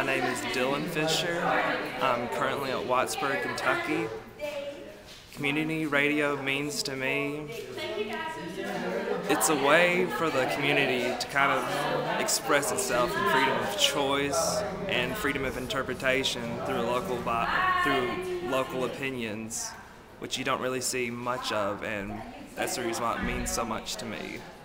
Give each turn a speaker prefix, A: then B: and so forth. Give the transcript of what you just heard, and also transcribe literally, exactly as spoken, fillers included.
A: name is Dylan Fisher. I'm currently at Whitesburg, Kentucky. Community radio means to me, it's a way for the community to kind of express itself in freedom of choice and freedom of interpretation through local through local opinions, which you don't really see much of, and that's the reason why it means so much to me.